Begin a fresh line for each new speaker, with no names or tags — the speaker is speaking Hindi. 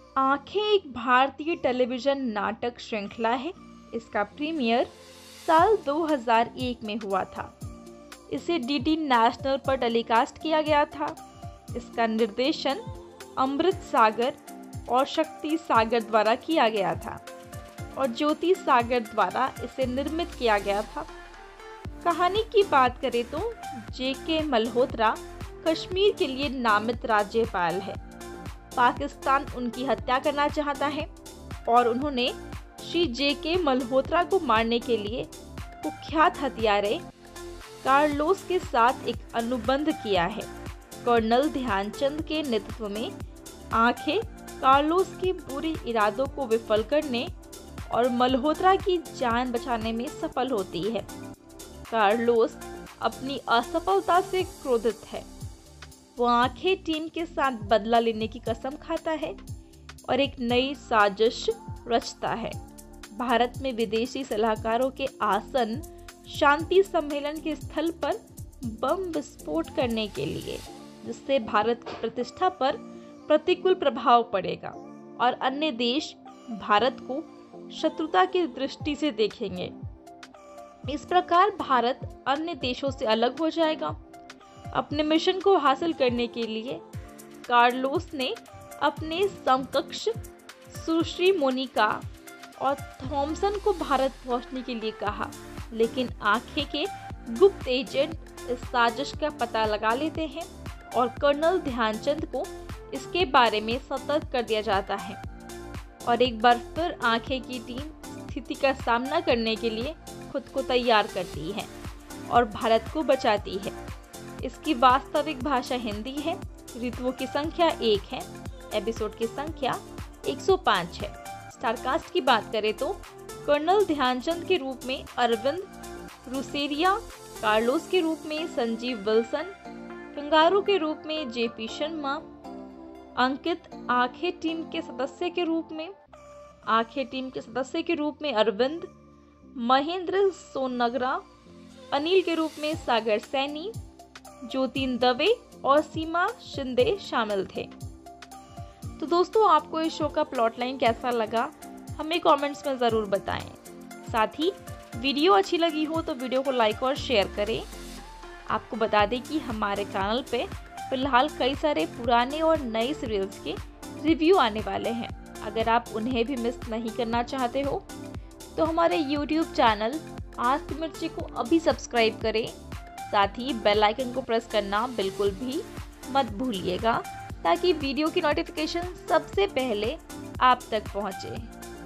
आंखें एक भारतीय टेलीविजन नाटक श्रृंखला है। इसका प्रीमियर साल 2001 में हुआ था। इसे डीडी नेशनल पर टेलीकास्ट किया गया था। इसका निर्देशन अमृत सागर और शक्ति सागर द्वारा किया गया था और ज्योति सागर द्वारा इसे निर्मित किया गया था। कहानी की बात करें तो जेके मल्होत्रा कश्मीर के लिए नामित राज्यपाल है। पाकिस्तान उनकी हत्या करना चाहता है और उन्होंने श्री जेके मल्होत्रा को मारने के लिए कुख्यात हत्यारे कार्लोस के साथ एक अनुबंध किया है। कर्नल ध्यानचंद के नेतृत्व में आंखें कार्लोस के बुरे इरादों को विफल करने और मल्होत्रा की जान बचाने में सफल होती है। कार्लोस अपनी असफलता से क्रोधित है। वो आंखें टीम के साथ बदला लेने की कसम खाता है और एक नई साजिश रचता है। भारत में विदेशी सलाहकारों के आसन शांति सम्मेलन के स्थल पर बम विस्फोट करने के लिए, जिससे भारत की प्रतिष्ठा पर प्रतिकूल प्रभाव पड़ेगा और अन्य देश भारत को शत्रुता की दृष्टि से देखेंगे। इस प्रकार भारत अन्य देशों से अलग हो जाएगा। अपने मिशन को हासिल करने के लिए कार्लोस ने अपने समकक्ष सुश्री मोनिका और थॉमसन को भारत पहुंचने के लिए कहा, लेकिन आंखें के गुप्त एजेंट इस साजिश का पता लगा लेते हैं और कर्नल ध्यानचंद को इसके बारे में सतर्क कर दिया जाता है और एक बार फिर आंखें की टीम स्थिति का सामना करने के लिए खुद को तैयार करती है और भारत को बचाती है। इसकी वास्तविक भाषा हिंदी है। ऋतुओं की संख्या 1 है। एपिसोड की संख्या 105 है। स्टारकास्ट की बात करें तो कर्नल ध्यानचंद के रूप में अरविंद रुसेरिया, कार्लोस के रूप में संजीव विल्सन, कंगारू के रूप में जेपी शर्मा, अंकित आंखें टीम के सदस्य के रूप में अरविंद, महेंद्र सोनगरा, अनिल के रूप में सागर सैनी, ज्योतिन दवे और सीमा शिंदे शामिल थे। तो दोस्तों, आपको इस शो का प्लॉट लाइन कैसा लगा हमें कमेंट्स में ज़रूर बताएं। साथ ही वीडियो अच्छी लगी हो तो वीडियो को लाइक और शेयर करें। आपको बता दें कि हमारे चैनल पे फिलहाल कई सारे पुराने और नए सीरियल्स के रिव्यू आने वाले हैं। अगर आप उन्हें भी मिस नहीं करना चाहते हो तो हमारे YouTube चैनल आज की मिर्ची को अभी सब्सक्राइब करें। साथ ही बेल आइकन को प्रेस करना बिल्कुल भी मत भूलिएगा ताकि वीडियो की नोटिफिकेशन सबसे पहले आप तक पहुंचे।